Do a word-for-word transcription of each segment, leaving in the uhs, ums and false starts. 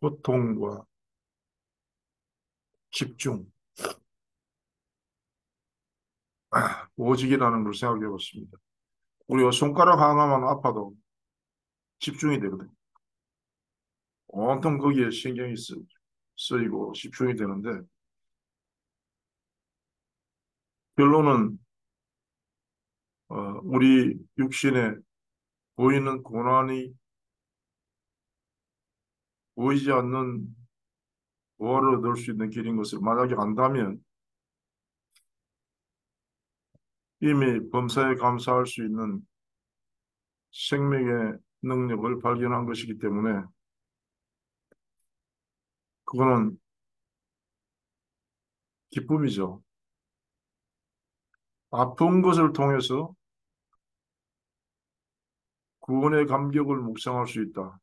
고통과 집중, 아, 오직이라는 걸 생각해 봤습니다. 우리가 손가락 하나만 아파도 집중이 되거든요. 온통 거기에 신경이 쓰, 쓰이고 집중이 되는데, 결론은 어, 우리 육신에 보이는 고난이 보이지 않는 보호를 얻을 수 있는 길인 것을 만약에 안다면 이미 범사에 감사할 수 있는 생명의 능력을 발견한 것이기 때문에 그거는 기쁨이죠. 아픈 것을 통해서 구원의 감격을 묵상할 수 있다.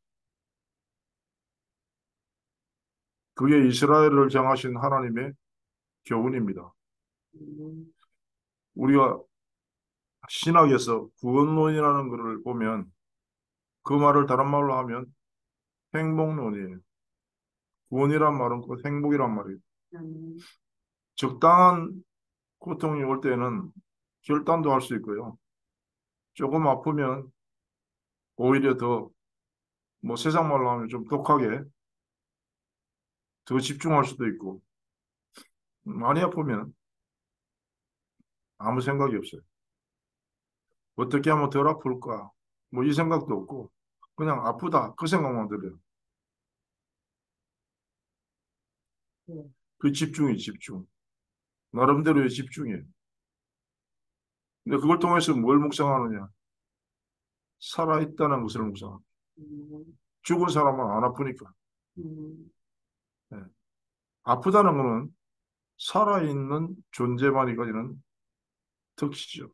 그게 이스라엘을 정하신 하나님의 교훈입니다. 우리가 신학에서 구원론이라는 것을 보면 그 말을 다른 말로 하면 행복론이에요. 구원이란 말은 곧 행복이란 말이에요. 음. 적당한 고통이 올 때는 결단도 할 수 있고요. 조금 아프면 오히려 더, 뭐 세상 말로 하면 좀 독하게 더 집중할 수도 있고, 많이 아프면 아무 생각이 없어요. 어떻게 하면 덜 아플까? 뭐 이 생각도 없고, 그냥 아프다. 그 생각만 들어요. 그 집중이 집중. 나름대로의 집중이에요. 근데 그걸 통해서 뭘 묵상하느냐? 살아있다는 것을 묵상합니다. 죽은 사람은 안 아프니까. 네. 아프다는 것은 살아있는 존재만이 가지는 특징이죠.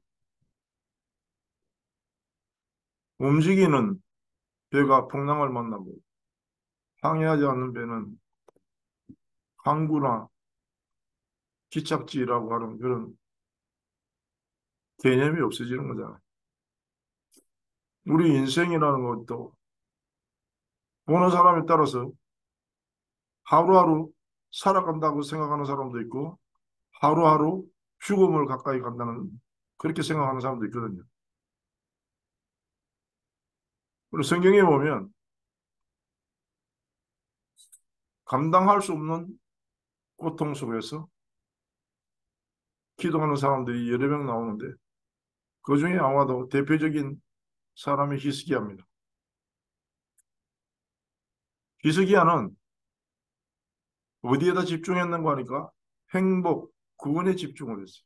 움직이는 배가 풍랑을 만나고 항해하지 않는 배는 항구나 기착지라고 하는 그런 개념이 없어지는 거잖아요. 우리 인생이라는 것도 보는 사람에 따라서 하루하루 살아간다고 생각하는 사람도 있고 하루하루 죽음을 가까이 간다는 그렇게 생각하는 사람도 있거든요. 그리고 성경에 보면 감당할 수 없는 고통 속에서 기도하는 사람들이 여러 명 나오는데 그 중에 아마도 대표적인 사람이 히스기야입니다. 히스기야는 어디에다 집중했는가 하니까 행복, 구원에 집중을 했어요.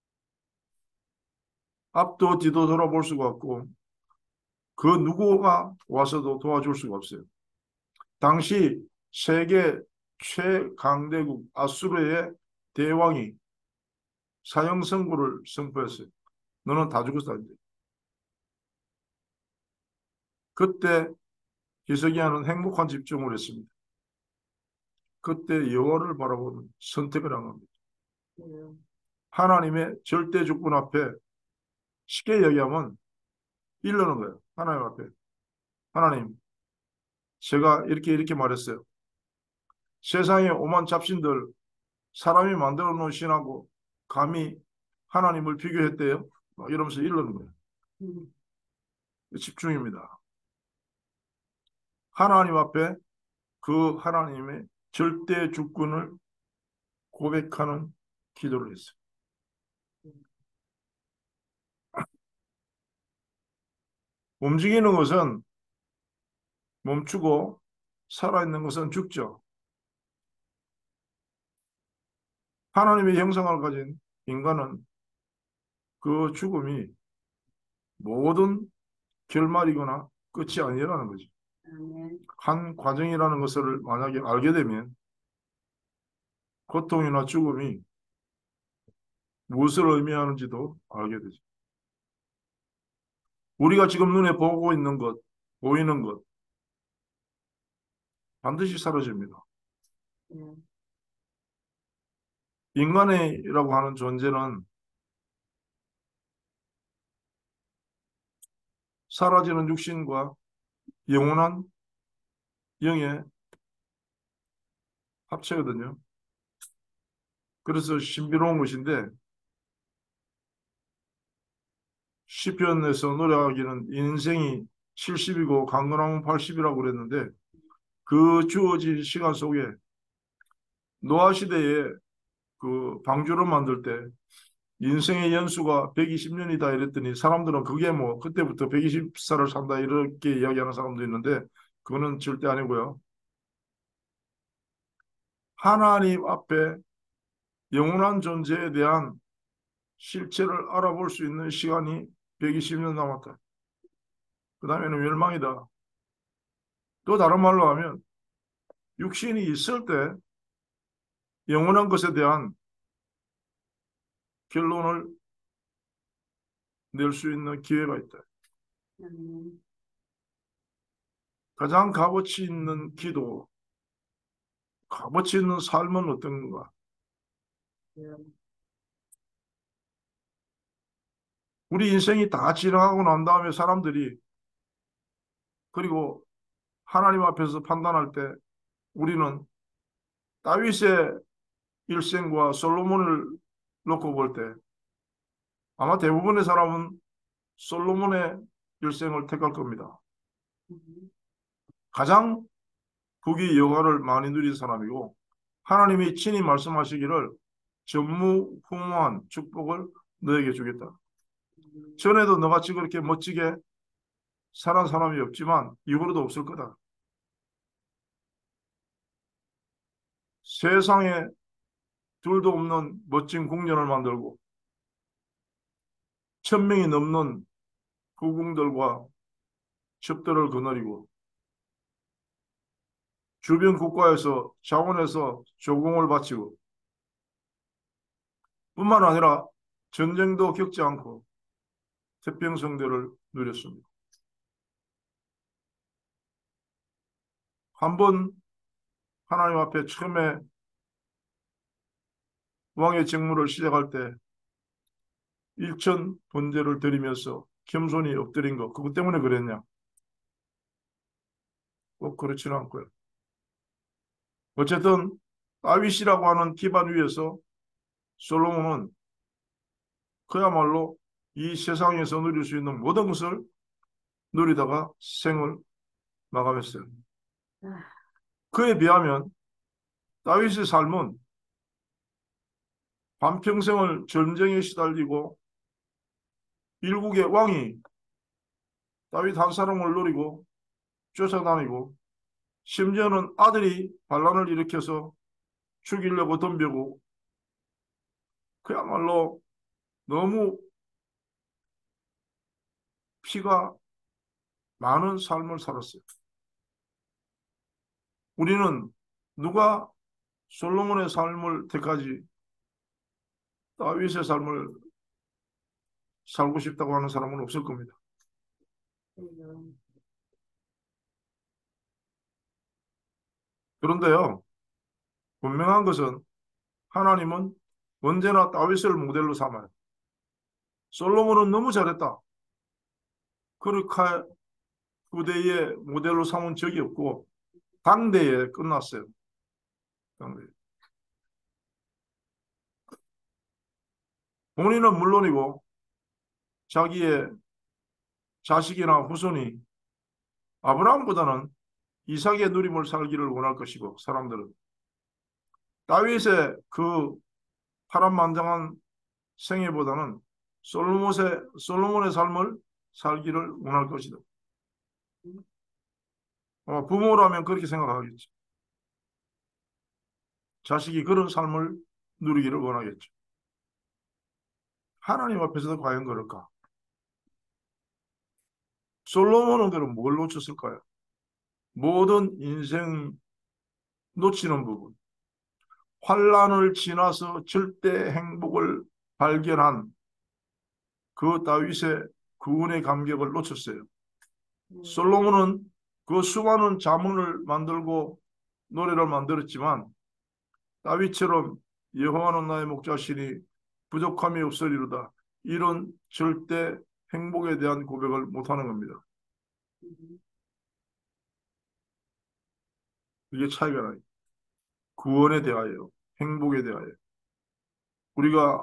앞도 뒤도 돌아볼 수가 없고 그 누구가 와서도 도와줄 수가 없어요. 당시 세계 최강대국 아수르의 대왕이 사형 선고를 선포했어요. 너는 다 죽었다. 그때 히스기야는 행복한 집중을 했습니다. 그때 여호와를 바라보는 선택을 한 겁니다. 하나님의 절대 주권 앞에 쉽게 얘기하면 이르는 거예요. 하나님 앞에. 하나님, 제가 이렇게 이렇게 말했어요. 세상에 오만 잡신들 사람이 만들어 놓은 신하고 감히 하나님을 비교했대요. 막 이러면서 이르는 거예요. 음. 집중입니다. 하나님 앞에 그 하나님의 절대 주권을 고백하는 기도를 했어요. 움직이는 것은 멈추고 살아있는 것은 죽죠. 하나님의 형상을 가진 인간은 그 죽음이 모든 결말이거나 끝이 아니라는 거죠. 한 과정이라는 것을 만약에 알게 되면 고통이나 죽음이 무엇을 의미하는지도 알게 되죠. 우리가 지금 눈에 보고 있는 것, 보이는 것, 반드시 사라집니다. 인간이라고 하는 존재는 사라지는 육신과 영원한 영의 합체거든요. 그래서 신비로운 것인데 시편에서 노래하기는 인생이 칠십이고 강건하면 팔십이라고 그랬는데 그 주어진 시간 속에 노아 시대에 그 방주를 만들 때 인생의 연수가 백이십 년이다 이랬더니 사람들은 그게 뭐 그때부터 백이십 살을 산다 이렇게 이야기하는 사람도 있는데 그거는 절대 아니고요. 하나님 앞에 영원한 존재에 대한 실체를 알아볼 수 있는 시간이 백이십 년 남았다. 그 다음에는 멸망이다. 또 다른 말로 하면 육신이 있을 때 영원한 것에 대한 결론을 낼 수 있는 기회가 있다. 음, 가장 값어치 있는 기도, 값어치 있는 삶은 어떤 건가? 음, 우리 인생이 다 지나가고 난 다음에 사람들이 그리고 하나님 앞에서 판단할 때 우리는 다윗의 일생과 솔로몬을 놓고 볼 때 아마 대부분의 사람은 솔로몬의 일생을 택할 겁니다. 음, 가장 부귀 영화를 많이 누린 사람이고 하나님이 친히 말씀하시기를 전무후무한 축복을 너에게 주겠다. 음, 전에도 너같이 그렇게 멋지게 살은 사람이 없지만 이후로도 없을 거다. 세상에 둘도 없는 멋진 궁전을 만들고 천 명이 넘는 후궁들과 첩들을 거느리고 주변 국가에서 자원에서 조공을 바치고 뿐만 아니라 전쟁도 겪지 않고 태평성대를 누렸습니다. 한번 하나님 앞에 처음에 왕의 직무를 시작할 때 일천 번제를 드리면서 겸손히 엎드린 거 그것 때문에 그랬냐? 꼭 그렇지는 않고요. 어쨌든 다윗이라고 하는 기반 위에서 솔로몬은 그야말로 이 세상에서 누릴 수 있는 모든 것을 누리다가 생을 마감했어요. 아, 그에 비하면 다윗의 삶은 반평생을 전쟁에 시달리고 일국의 왕이 다윗 한 사람을 노리고 쫓아다니고 심지어는 아들이 반란을 일으켜서 죽이려고 덤벼고 그야말로 너무 피가 많은 삶을 살았어요. 우리는 누가 솔로몬의 삶을 택하지 다윗의 삶을 살고 싶다고 하는 사람은 없을 겁니다. 음, 그런데요, 분명한 것은 하나님은 언제나 다윗을 모델로 삼아요. 솔로몬은 너무 잘했다. 그렇게 후대에 모델로 삼은 적이 없고 당대에 끝났어요. 당대에. 본인은 물론이고 자기의 자식이나 후손이 아브라함보다는 이삭의 누림을 살기를 원할 것이고 사람들은 다윗의 그 파란만장한 생애보다는 솔로몬의, 솔로몬의 삶을 살기를 원할 것이다. 어, 부모라면 그렇게 생각하겠죠. 자식이 그런 삶을 누리기를 원하겠죠. 하나님 앞에서도 과연 그럴까? 솔로몬은 그럼 뭘 놓쳤을까요? 모든 인생 놓치는 부분, 환란을 지나서 절대 행복을 발견한 그 다윗의 구원의 감격을 놓쳤어요. 음, 솔로몬은 그 수많은 자문을 만들고 노래를 만들었지만 다윗처럼 여호와는 나의 목자시니 부족함이 없으리로다. 이런 절대 행복에 대한 고백을 못하는 겁니다. 음, 이게 차이가 나요. 구원에 대하여, 행복에 대하여 우리가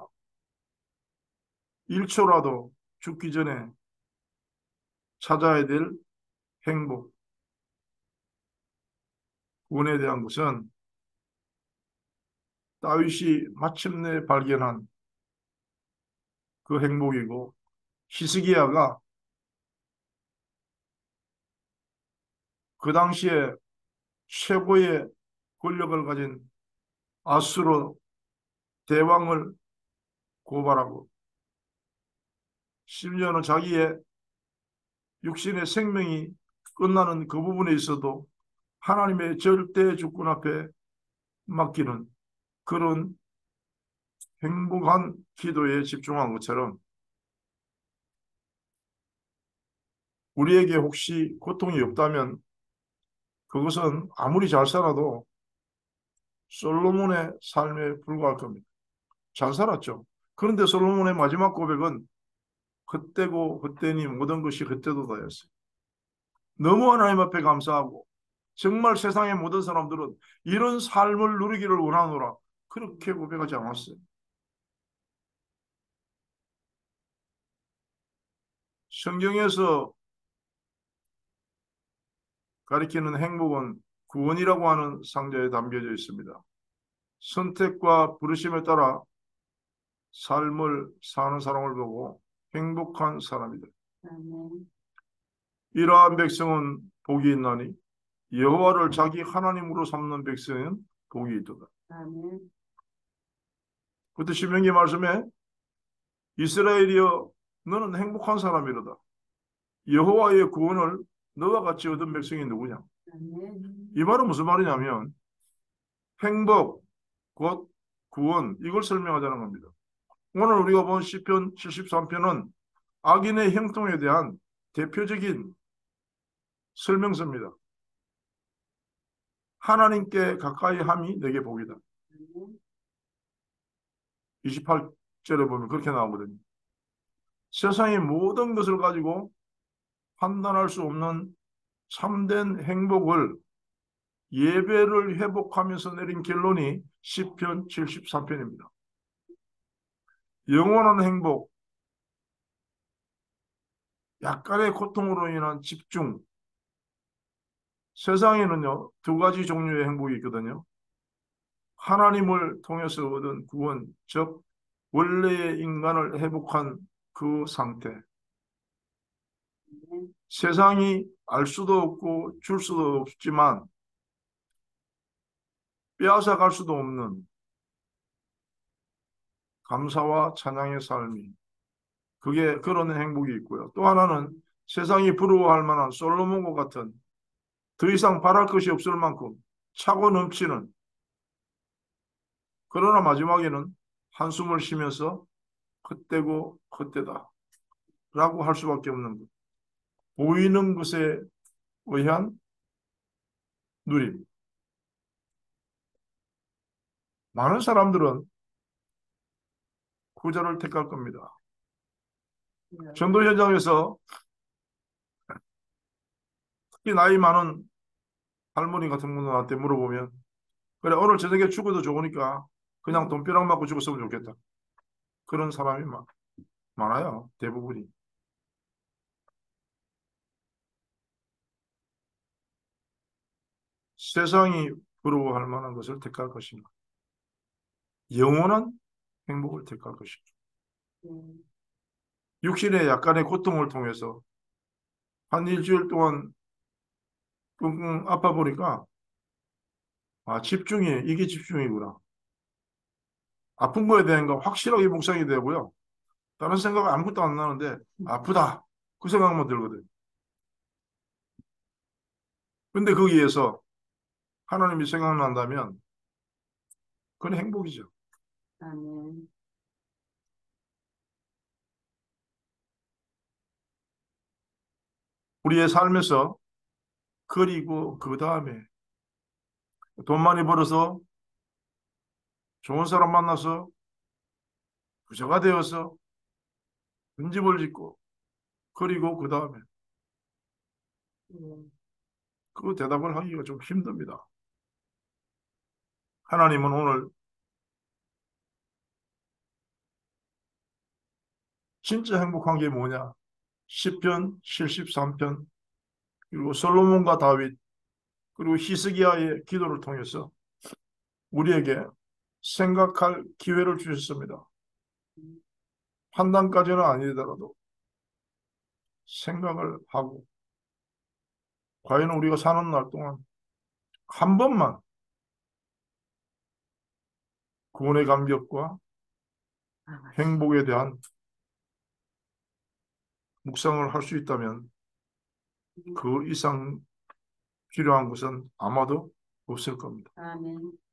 일 초라도 죽기 전에 찾아야 될 행복, 구원에 대한 것은 다윗이 마침내 발견한 그 행복이고, 히스기야가 그 당시에 최고의 권력을 가진 아수르 대왕을 고발하고, 심지어는 자기의 육신의 생명이 끝나는 그 부분에 있어도 하나님의 절대 주권 앞에 맡기는 그런 행복한 기도에 집중한 것처럼, 우리에게 혹시 고통이 없다면 그것은 아무리 잘 살아도 솔로몬의 삶에 불과할 겁니다. 잘 살았죠. 그런데 솔로몬의 마지막 고백은 헛되고 헛되니 모든 것이 헛되도 다였어요. 너무 하나님 앞에 감사하고, 정말 세상의 모든 사람들은 이런 삶을 누리기를 원하노라, 그렇게 고백하지 않았어요. 성경에서 가리키는 행복은 구원이라고 하는 상자에 담겨져 있습니다. 선택과 부르심에 따라 삶을 사는 사람을 보고 행복한 사람이다. 아멘. 이러한 백성은 복이 있나니 여호와를 자기 하나님으로 삼는 백성은 복이 있도다. 아멘. 그때 신명기 말씀에 이스라엘이여 너는 행복한 사람이로다. 여호와의 구원을 너와 같이 얻은 백성이 누구냐? 아멘. 이 말은 무슨 말이냐면 행복, 곧 구원, 이걸 설명하자는 겁니다. 오늘 우리가 본 시편 칠십삼 편은 악인의 형통에 대한 대표적인 설명서입니다. 하나님께 가까이 함이 내게 복이다. 아멘. 이십팔 절에 보면 그렇게 나오거든요. 세상의 모든 것을 가지고 판단할 수 없는 참된 행복을 예배를 회복하면서 내린 결론이 시편 칠십삼 편입니다. 영원한 행복, 약간의 고통으로 인한 집중. 세상에는요, 두 가지 종류의 행복이 있거든요. 하나님을 통해서 얻은 구원, 즉 원래의 인간을 회복한 그 상태. 아멘. 세상이 알 수도 없고 줄 수도 없지만 빼앗아 갈 수도 없는 감사와 찬양의 삶이, 그게 그런 행복이 있고요. 또 하나는 세상이 부러워할 만한 솔로몬과 같은 더 이상 바랄 것이 없을 만큼 차고 넘치는, 그러나 마지막에는 한숨을 쉬면서 헛되고 헛되다 라고 할 수밖에 없는 것. 보이는 것에 의한 누림. 많은 사람들은 후자를 택할 겁니다. 전도 현장에서 특히 나이 많은 할머니 같은 분한테 물어보면, 그래 오늘 저녁에 죽어도 좋으니까 그냥 돈벼락 맞고 죽었으면 좋겠다, 그런 사람이 많, 많아요. 대부분이. 세상이 부러워할 만한 것을 택할 것인가, 영원한 행복을 택할 것인가. 음. 육신의 약간의 고통을 통해서 한 일주일 동안 끙끙 아파 보니까, 아, 집중이, 이게 집중이구나. 아픈 거에 대한 거 확실하게 묵상이 되고요. 다른 생각 아무것도 안 나는데 아프다, 그 생각만 들거든. 근데 거기에서 하나님이 생각난다면 그건 행복이죠. 아멘. 우리의 삶에서, 그리고 그 다음에 돈 많이 벌어서 좋은 사람 만나서 부자가 되어서 큰 집을 짓고, 그리고 그 다음에, 음. 그 대답을 하기가 좀 힘듭니다. 하나님은 오늘 진짜 행복한 게 뭐냐? 시편 칠십삼 편, 그리고 솔로몬과 다윗, 그리고 히스기야의 기도를 통해서 우리에게 생각할 기회를 주셨습니다. 판단까지는 아니더라도 생각을 하고, 과연 우리가 사는 날 동안 한 번만 구원의 감격과 아, 맞지. 행복에 대한 묵상을 할 수 있다면 음, 그 이상 필요한 것은 아마도 없을 겁니다. 아멘.